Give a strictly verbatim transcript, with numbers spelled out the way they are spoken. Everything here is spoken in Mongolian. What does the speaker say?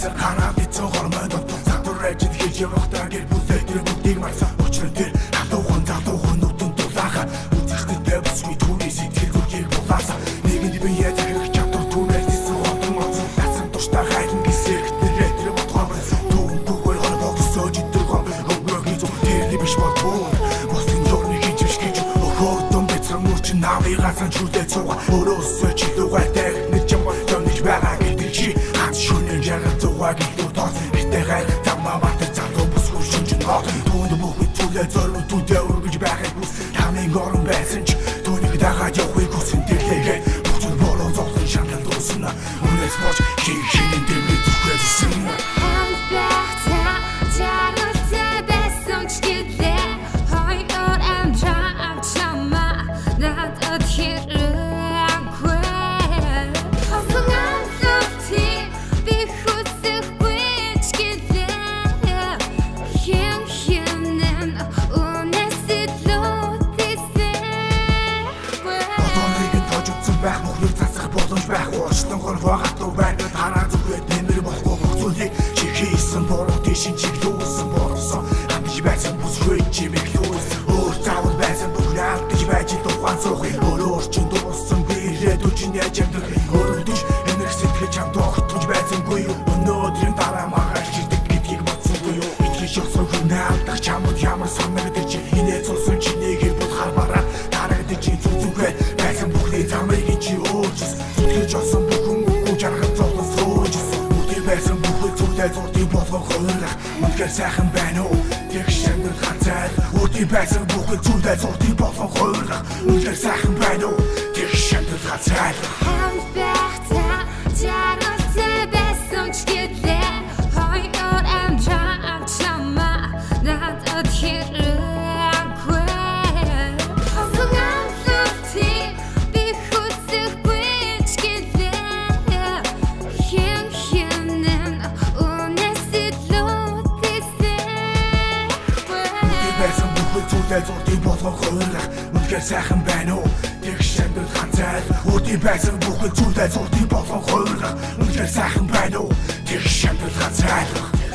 байцаар канаад эцэн хормой дотор сатураж хийж явахдаа гэр бүлээ тэр бүгдийг марсан учир нь тэр хатуухан залуухан нүдэн дулаахан үзэгчтэй бүсгүй түүний сэтгэл зүрхийг булаасан нэгэнд бие тэрх чадвар түүнээс исэн хонтон оцсон насан туштай хайлан гисэрт нэрээ тэр бодгоо түүн бүгд хор богсож идэргоо өгөөгийн зүг тэрний биш болбоо босин жорны хийж гэж өхөө том бэцрэн мөрчин навигасан чүлдээ цуга өрөөсөө чилүүгээр техник юм тонж байгаа гэдэг чи хат шүнэн жаргал зугааг илүү тоос битээ гай тамаа батар цаатуу бүсгүй шинжин хот түүнд бүгд түлээ зоруу түдээ өргөж байхыг хүс тамийн горон байсан ч түүнийг дагаад явахыг хүсэн тэрлээгээ бүгд болоо зовлон шантал дуусна үнээс боч хин хинэн дэмий зүхрэжсэн байх мөхөр цацах боломж байх уучлан гол багтуу байна танаа зүгт нэмэр болохгүй бүх зүйлийг чи хийсэн бороо тийшин чиглүүлсэн борсон амж байсан бүсгүй чимэглүүс өөр заавал байсан бүхэн алдаж байж тухайн суухыг өөрөөр чин дууссан бирэд үчин яаж амдах өөрөлдөж энерги сэтгэл чам тогтмож байсангүй өнөөдрийн дараа маргааш чирдэг гэдгийг бодсонгүй юу итгэж ёсоо гүнэлдэх чамд ямар санагдаж чи хинээ цусан чинийг бод харбараа дарагдаж чи зүзүгэ байсан бүхний замыг чи өөрчс зүтгэж осон бүхэн үгүй жаргал зовлон сууж үгүй байсан бүхэн зүрдээ зурдыг болгон хойлох үнэхээр сайхан байна уу тэг шандал хацаа үгүй байсан бүхэн зүрдээ зурдыг болгон хойлох үнэхээр сайхан байна уу тэг шандал хацаа зүрдээ болгон хойлох үнэхээр сайхан байна уу тэг шандал хацаа үгүй байсан бүхэн зүрдээ зурдыг болгон хойлох үнэхээр сайхан байна уу тэг шандал хацаа